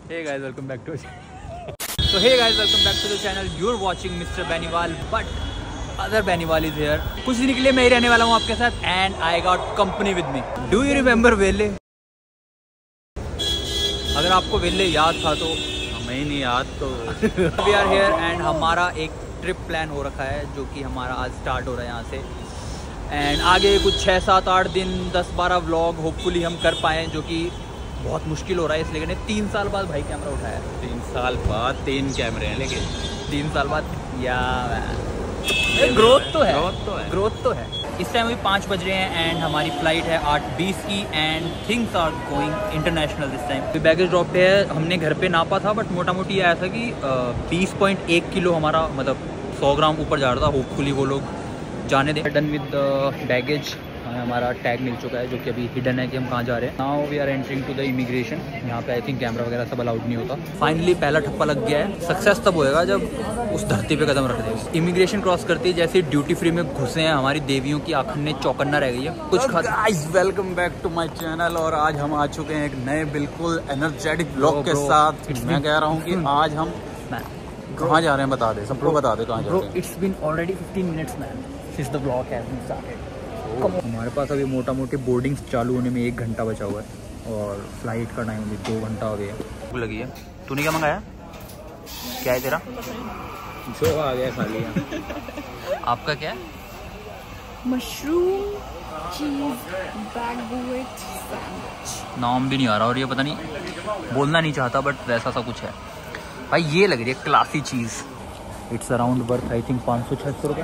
Hey guys, welcome back to So hey guys, welcome back to the channel. You're watching Mr. Beniwal, but other Beniwal is here. कुछ दिन के लिए मैं ही रहने वाला हूँ आपके साथ and I got company with me. Do you remember वेले? अगर आपको वेले याद था तो हमें नहीं याद तो We are here and हमारा एक ट्रिप प्लान हो रखा है जो कि हमारा आज स्टार्ट हो रहा है यहाँ से. एंड आगे कुछ 6, 7, 8 दिन 10, 12 व्लॉग होपफुली हम कर पाएँ, जो कि बहुत मुश्किल हो रहा है इसलिए 3 साल बाद भाई कैमरा उठाया. 3 साल बाद 3 कैमरे हैं, लेकिन 3 साल बाद या ग्रोथ तो है, ग्रोथ तो है. इस टाइम अभी 5 बज रहे हैं एंड हमारी फ़्लाइट है 8:20 की and things are going international this time. अभी बैगेज ड्रॉप पे है, हमने घर पे नापा था बट मोटा मोटी आया था कि 20.1 किलो हमारा मतलब 100 ग्राम ऊपर जा रहा था. होपफुली वो लोग जाने दें. Done with baggage. हमारा टैग मिल चुका है जो कि अभी हिडन है कि हम कहाँ जा रहे हैं. Now we are entering to the immigration. यहाँ पे आई थिंक कैमरा वगैरह सब अलाउड नहीं होता. फाइनली पहला ठप्पा लग गया है. सक्सेस तब होएगा जब उस धरती पे कदम रख देंगे. इमिग्रेशन क्रॉस करती है जैसे ड्यूटी फ्री में घुसे हैं, हमारी देवियों की आँखने चौकन्ना रह गई है. कुछ guys welcome back to my channel. और आज हम आ चुके हैं एक नए बिल्कुल एनर्जेटिक ब्लॉग के साथ. मैं कह रहा हूँ कि आज हम कहाँ जा रहे हैं बता दे, सबको बता दे कहाँ जा रहे हैं. It's been already 15 minutes man since the vlog has been started. हमारे पास अभी मोटा मोटी बोर्डिंग चालू होने में 1 घंटा बचा हुआ है और फ्लाइट का टाइम अभी 2 घंटा हो गया. भूख लगी है. तूने क्या मंगाया? क्या है तेरा? जो आ गया खाली. आपका क्या है? मशरूम चीज बैगुएट सैंडविच. नाम भी नहीं आ रहा और ये पता नहीं बोलना नहीं चाहता बट वैसा सा कुछ है भाई. ये लग रही है क्लासी चीज़. It's around worth I think 500-600 रुपये.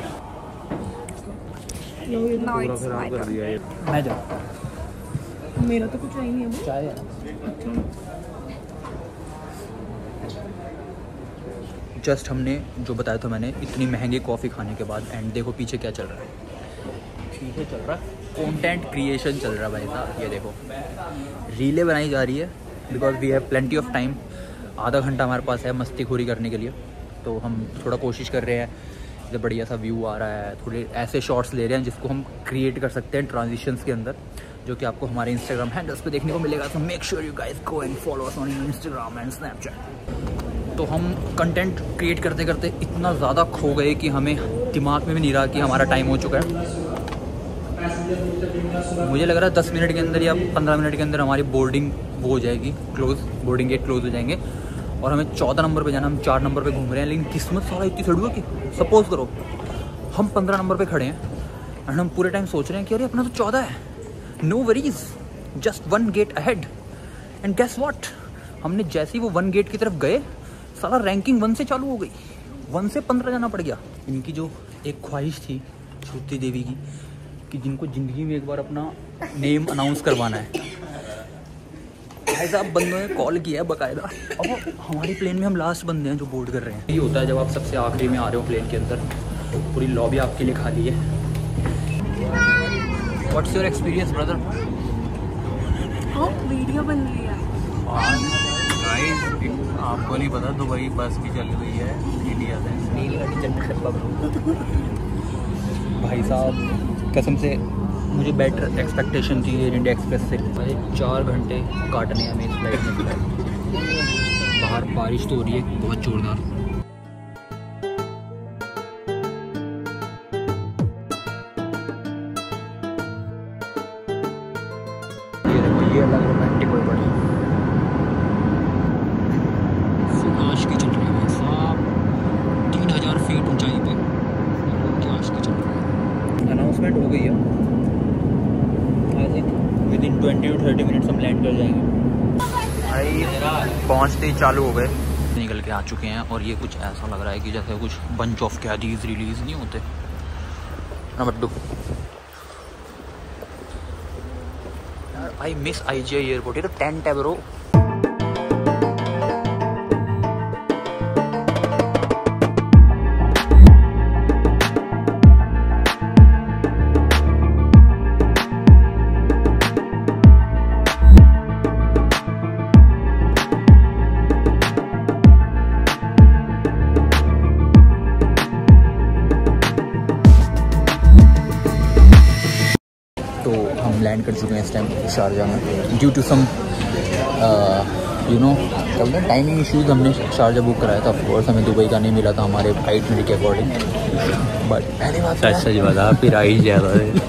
मैं जाऊँ, मेरा तो कुछ नहीं है. चाय है. जस्ट हमने जो बताया था मैंने इतनी महंगी कॉफ़ी खाने के बाद एंड देखो पीछे क्या चल रहा है. पीछे चल रहा है कंटेंट क्रिएशन चल रहा है भाई साहब. ये देखो रीलें बनाई जा रही है because we have plenty of time. आधा घंटा हमारे पास है मस्तीखोरी करने के लिए, तो हम थोड़ा कोशिश कर रहे हैं. इधर बढ़िया सा व्यू आ रहा है, थोड़े ऐसे शॉट्स ले रहे हैं जिसको हम क्रिएट कर सकते हैं ट्रांजिशंस के अंदर, जो कि आपको हमारे इंस्टाग्राम हैंडल्स पे देखने को मिलेगा. तो make sure you guys go and follow us on Instagram and Snapchat. तो हम कंटेंट क्रिएट करते करते इतना ज़्यादा खो गए कि हमें दिमाग में भी नहीं रहा कि हमारा टाइम हो चुका है. मुझे लग रहा है 10 मिनट के अंदर या 15 मिनट के अंदर हमारी बोर्डिंग वो हो जाएगी क्लोज. बोर्डिंग गेट क्लोज हो जाएंगे और हमें 14 नंबर पे जाना. हम 4 नंबर पे घूम रहे हैं, लेकिन किस्मत सारा इतनी सड़ी हुई कि सपोज करो हम 15 नंबर पे खड़े हैं एंड हम पूरे टाइम सोच रहे हैं कि अरे अपना तो 14 है. No worries, just 1 get ahead. And guess what, हमने जैसे ही वो 1 गेट की तरफ गए सारा रैंकिंग 1 से चालू हो गई. 1 से 15 जाना पड़ गया. इनकी जो एक ख्वाहिश थी श्रुति देवी की कि जिनको ज़िंदगी में एक बार अपना नेम अनाउंस करवाना है, भाई साहब बंदों ने कॉल किया है बाकायदा. अब हमारी प्लेन में हम लास्ट बंदे हैं जो बोर्ड कर रहे हैं. ये होता है जब आप सबसे आखिरी में आ रहे हो प्लेन के अंदर. पूरी लॉबी आपके लिए खाली है. What's your experience brother? Video बन रही है. गाइस आपको नहीं पता दुबई बस भी चल रही है इंडिया से. भाई साहब कसम से मुझे बेटर एक्सपेक्टेशन थी एयर इंडिया एक्सप्रेस से. मुझे 4 घंटे काटने हैं हमें इस फ्लाइट में. बाहर बारिश तो हो रही है बहुत जोरदार. ये देखो ये अलग रोमांटिक हो पड़ा. आश की चल रही है भाई साहब 3000 फीट ऊंचाई पे. आश की चल रही है. अनाउंसमेंट हो गई है. विदिन 20 to 30 मिनट्स हम लैंड कर जाएंगे. भाई पहुँचते ही चालू हो गए. निकल के आ चुके हैं और ये कुछ ऐसा लग रहा है कि जैसे कुछ बंच ऑफ कैदीज रिलीज नहीं होते ना बड्डू. I miss IGI airport. ये तो टेंट है ब्रो. लैंड कर चुके हैं इस टाइम शारजा में due to some you know कल टाइमिंग इश्यूज, हमने शारजा बुक कराया था, ऑफकोर्स हमें दुबई का नहीं मिला था हमारे आइटनरी के अकॉर्डिंग, बट पहली बात सच बता फिर आई ज़्यादा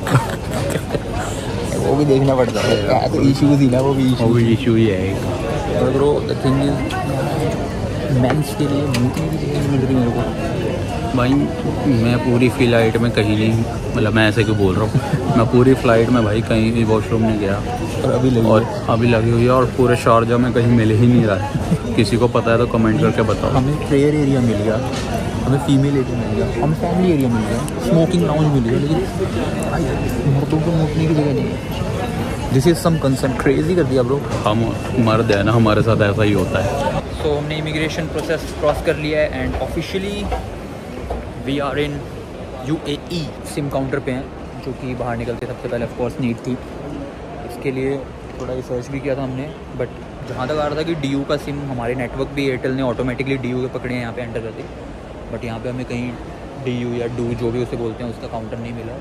वो भी देखना पड़ता है, क्या तो इश्यूज ही ना, वो भी इशू ही है एक। और bro the thing is men's के लिए मूतने की जगह मिल रही मेरे को भाई। मैं पूरी फ्लाइट में कहीं नहीं, मतलब मैं ऐसे क्यों बोल रहा हूँ, मैं पूरी फ्लाइट में भाई कहीं भी वॉशरूम नहीं गया और अभी लगी हुई है, और पूरे शारजा में कहीं मिल ही नहीं रहा है। किसी को पता है तो कमेंट करके बताओ। हमें प्रेयर एरिया मिल गया, हमें फीमेल एरिया मिल गया, हमें फैमिली एरिया मिल गया, स्मोकिंग लाउंज मिल गया, लेकिन भाई मर्दों को मूतने की जगह नहीं है। This is some concern, crazy कर दिया ब्रो। हम मर्द है ना, हमारे साथ ऐसा ही होता है। तो हमने इमिग्रेशन प्रोसेस क्रॉस कर लिया है and officially we are in UAE। SIM counter पे हैं, जो कि बाहर निकलते सबसे पहले ऑफकोर्स नीड थी। इसके लिए थोड़ा रिसर्च भी किया था हमने, बट जहाँ तक आ रहा था कि DU का सिम, हमारे नेटवर्क भी एयरटेल ने ऑटोमेटिकली DU के पकड़े हैं यहाँ पे एंटर करते, बट यहाँ पे हमें कहीं DU या डू जो भी उसे बोलते हैं उसका काउंटर नहीं मिला।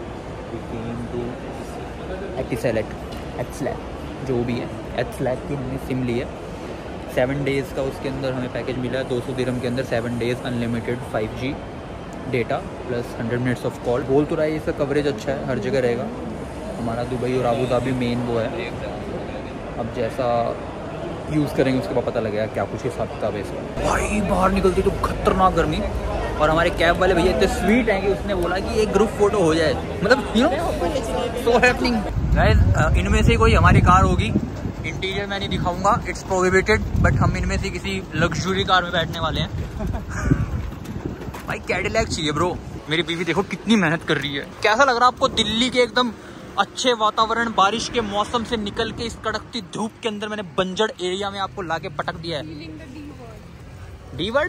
एचसलैट जो भी है, एचसलैट की हमने सिम ली है। 7 डेज़ का उसके अंदर हमें पैकेज मिला है, 200 दिरहम के अंदर 7 days unlimited 5G data plus 100 minutes of call. बोल तो रहा है इसका कवरेज अच्छा है, हर जगह रहेगा। हमारा दुबई और आबू धाबी मेन वो है, अब जैसा यूज़ करेंगे उसके बाद पता लगेगा क्या कुछ हिसाब किताब है इसका। भाई बाहर निकलती तो खतरनाक गर्मी, और हमारे कैब वाले भैया इतने स्वीट हैं कि उसने बोला कि एक ग्रुप फोटो हो जाए, मतलब you know so happening. Guys इनमें से कोई हमारी कार होगी, इंटीरियर मैं नहीं दिखाऊंगा, इट्स प्रोहिबिटेड, बट हम इनमें से किसी लग्जरी कार में बैठने वाले हैं। भाई कैडिलैक चाहिए ब्रो। मेरी बीवी देखो कितनी मेहनत कर रही है। कैसा लग रहा है आपको दिल्ली के एकदम अच्छे वातावरण, बारिश के मौसम से निकल के इस कड़कती धूप के अंदर मैंने बंजर एरिया में आपको लाके पटक दिया है। The word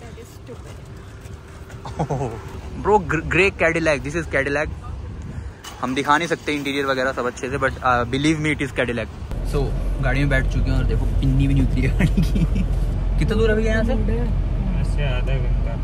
bro, grey Cadillac, this is Cadillac. हम दिखा नहीं सकते इंटीरियर वगैरह सब अच्छे से, but believe me it is Cadillac. So गाड़ी में बैठ चुके हैं और देखो पिन्नी भी नहीं उतरी है गाड़ी की। कितना दूर अभी यहाँ से? आधा घंटा।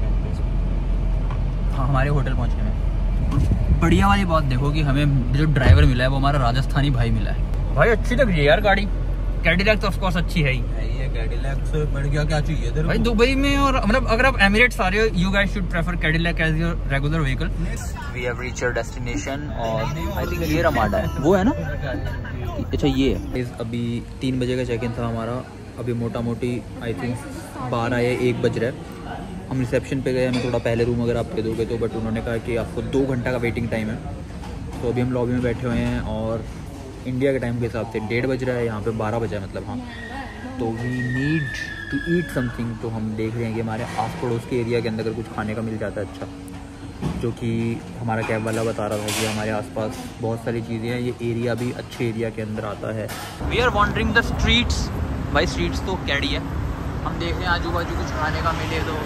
हाँ हमारे होटल पहुँचने में। बढ़िया वाली बात देखो कि हमें जो ड्राइवर मिला है वो हमारा राजस्थानी भाई मिला है। भाई अच्छी लग रही है यार गाड़ी, कैडिलैक तो ऑफ कोर्स अच्छी है ही। ये कैडिलैक से बढ़ गया क्या चाहिए तेरे भाई दुबई में, और मतलब अगर आप एमिरेट्स आ रहे हो, you guys should prefer Cadillac as your regular vehicle. We have reached our destination और आई थिंक ये रमाडा है, वो है ना? अच्छा ये है। अभी 3 बजे का चेक इन था हमारा, अभी मोटा मोटी आई थिंक 12 या 1 बज रहा है। हम रिसेप्शन पे गए, हमें थोड़ा पहले रूम अगर आप दे दोगे तो, बट उन्होंने कहा कि आपको 2 घंटा का वेटिंग टाइम है। तो अभी हम लॉबी में बैठे हुए हैं और इंडिया के टाइम के हिसाब से 1:30 बज रहा है, यहाँ पे 12 बजा है मतलब। हाँ तो we need to eat something, तो हम देख रहे हैं कि हमारे आस पड़ोस के एरिया के अंदर अगर कुछ खाने का मिल जाता है अच्छा, जो कि हमारा कैब वाला बता रहा था कि हमारे आसपास बहुत सारी चीज़ें हैं, ये एरिया भी अच्छे एरिया के अंदर आता है। We are wandering the streets. भाई स्ट्रीट्स तो कैडी है, हम देख रहे हैं आजू बाजू कुछ खाने का मिले तो।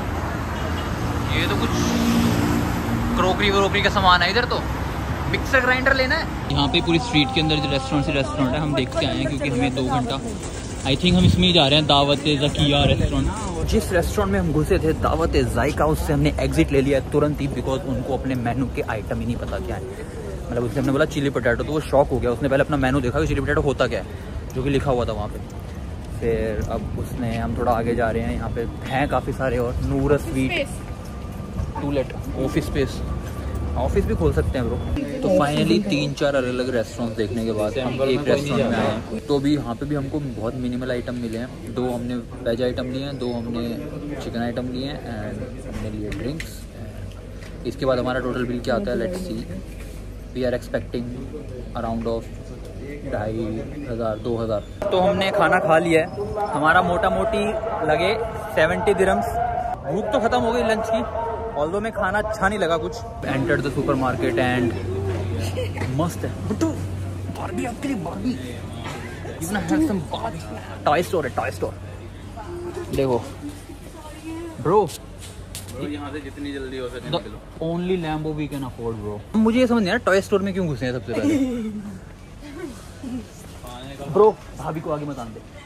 ये तो कुछ क्रोकरी व्रोकरी का सामान है इधर, तो मिक्सर ग्राइंडर लेना है। यहाँ पे पूरी स्ट्रीट के अंदर जो रेस्टोरेंट है हम देख के आए हैं, क्योंकि हमें 2 घंटा आई थिंक हम इसमें ही जा रहे हैं, दावत ज़किया रेस्टोरेंट। जिस रेस्टोरेंट में हम घुसे थे दावत ज़ायका, उससे हमने एग्जिट ले लिया तुरंत ही, बिकॉज उनको अपने मेनू के आइटम ही नहीं पता क्या है। मतलब उसने हमने बोला चिली पोटैटो, तो वो शॉक हो गया। उसने पहले अपना मेनू देखा कि चिली पोटैटो होता क्या है, जो कि लिखा हुआ था वहाँ पे। फिर अब उसने, हम थोड़ा आगे जा रहे हैं, यहाँ पे हैं काफ़ी सारे और Noor sweet to let office space, office भी खोल सकते हैं ब्रो। तो फाइनली 3-4 अलग अलग रेस्टोरेंट्स देखने के बाद हम एक रेस्टोरेंट में आए हैं। तो अभी यहाँ पे भी हमको बहुत मिनिमल आइटम मिले हैं। 2 हमने वेज आइटम लिए हैं, 2 हमने चिकन आइटम लिए हैं एंड हमने लिए ड्रिंक्स। इसके बाद हमारा टोटल बिल क्या आता है, let's see. We are expecting around of 2500-2000। तो हमने खाना खा लिया है, हमारा मोटा मोटी लगे 70 दिरहम्स। भूख तो खत्म हो गई लंच की, ऑल्दो में खाना अच्छा नहीं लगा कुछ। Enter the supermarket and मस्त है बटू, बार्बी आपके लिए, Barbie you can have some Barbie. Toy store है, टॉय स्टोर देखो ब्रो, यहाँ से जितनी जल्दी हो सके निकलो। Only Lambo we can afford bro. मुझे ये समझ नहीं आ रहा टॉय स्टोर में क्यों घुसे हैं सबसे पहले। ब्रो भाभी को आगे मत आने दे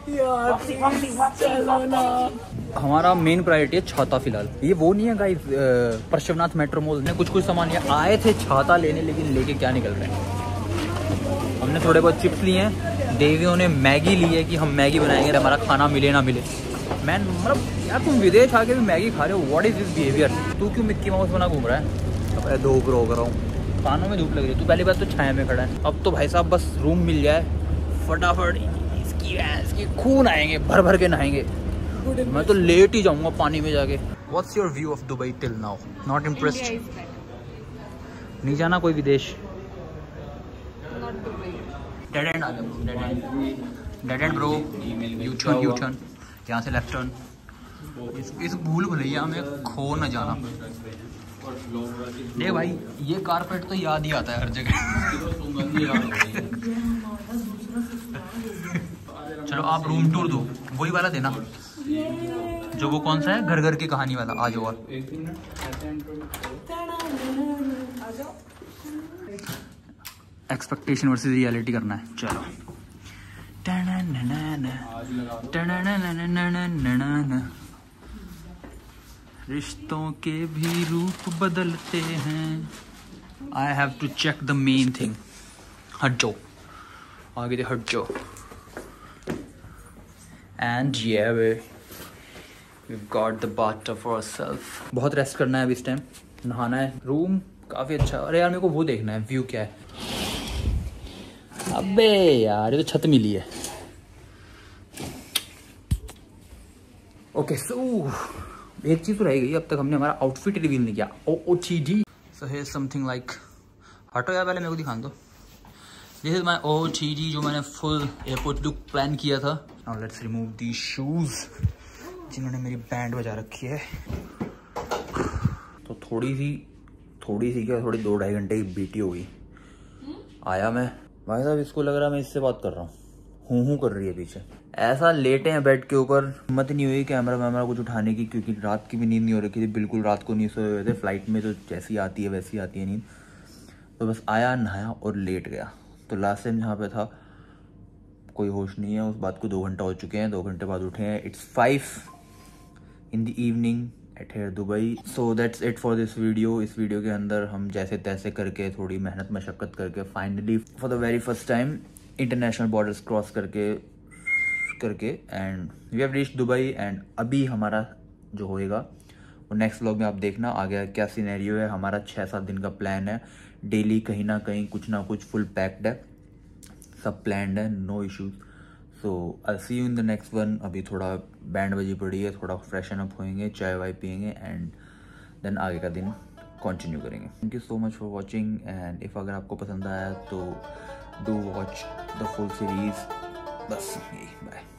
यार, हमारा मेन प्रायोरिटी है छाता फिलहाल। ये वो नहीं है गाइस परशवनाथ मेट्रो मॉल में कुछ सामान ये आए थे छाता लेने, लेकिन लेके क्या निकल रहे हैं। हमने थोड़े बहुत चिप्स लिए हैं, देवियों ने मैगी ली है कि हम मैगी बनाएंगे, हमारा खाना मिले ना मिले। मैं मतलब यार तुम विदेश आके भी मैगी खा रहे हो, व्हाट इज दिस बिहेवियर? तू क्यों मिक्की माउस बना घूम रहा है? अब धूप रो कर रहा हूँ, कानों में धूप लग रही है। तू पहली बात तो छाया में खड़ा है। अब तो भाई साहब बस रूम मिल जाए फटाफट, इसकी खून आएंगे, भर भर के नहाएंगे। मैं तो लेट ही जाऊंगा पानी में जाके। What's your view of Dubai till now? Not impressed? India is better. नहीं जाना कोई विदेश? Not Dubai. डेड एंड आ जाओ, dead end bro, U turn यहाँ से लेफ्ट टर्न। इस भूल भुलैया में खो न जाना। नहीं भाई ये कारपेट तो याद ही आता है हर जगह। चलो आप रूम टूर दो, वही वाला देना जो वो कौन सा है, घर घर की कहानी वाला। आ जाओ। एक्सपेक्टेशन वर्सेस रियलिटी करना है। चलो रिश्तों के भी रूप बदलते हैं। I have to check the main thing. हट जाओ आगे से, हट जाओ। And yeah, we've got the bathtub for ourselves। बहुत रेस्ट करना है अभी इस टाइम, नहाना है। रूम काफ़ी अच्छा। अरे यार मेरे को वो देखना है व्यू क्या है। अबे यार ये तो छत मिली है। ओके सो एक चीज़ तो रह गई, अब तक हमने हमारा आउटफिट रिवील नहीं किया। OOTD। So here something like, हटो यार पहले मेरे को दिखा दो। दिस इज माई OOTD जो मैंने फुल एयरपोर्ट लुक प्लान किया था। Now let's remove the shoes जिन्होंने मेरी बैंड बजा रखी है। तो थोड़ी सी क्या, थोड़ी 2-2.5 घंटे की बीटी हो गई। आया मैं भाई साहब, इसको लग रहा है मैं इससे बात कर रहा हूँ, हूँ कर रही है पीछे। ऐसा लेटे हैं बेड के ऊपर, हिम्मत नहीं हुई कैमरा कुछ उठाने की, क्योंकि रात की भी नींद नहीं हो रखी थी बिल्कुल। रात को नहीं सोए हुए थे। फ्लाइट में तो जैसी आती है वैसी आती है नींद। तो बस आया, नहाया और लेट गया। तो लास्ट टाइम जहाँ पे था कोई होश नहीं है। उस बात को 2 घंटा हो चुके हैं, 2 घंटे बाद उठे हैं। It's 5 in the evening at here Dubai. So that's it for this video। इस वीडियो के अंदर हम जैसे तैसे करके, थोड़ी मेहनत मशक्क़त करके, finally for the very first time international borders cross करके and we have reached Dubai. And अभी हमारा जो होएगा वो नेक्स्ट व्लॉग में आप देखना आगे क्या सिनेरियो है। हमारा 6-7 दिन का प्लान है। डेली कहीं ना कहीं कुछ ना कुछ फुल पैक्ड है, सब प्लान्ड है, no issues. So I see you in the next one. अभी थोड़ा बैंड बजी पड़ी है, थोड़ा फ्रेशन अप होएंगे, चाय वाय पियेंगे एंड देन आगे का दिन कंटिन्यू करेंगे। Thank you so much for watching. And if अगर आपको पसंद आया तो do watch the full series. बस यही, बाय।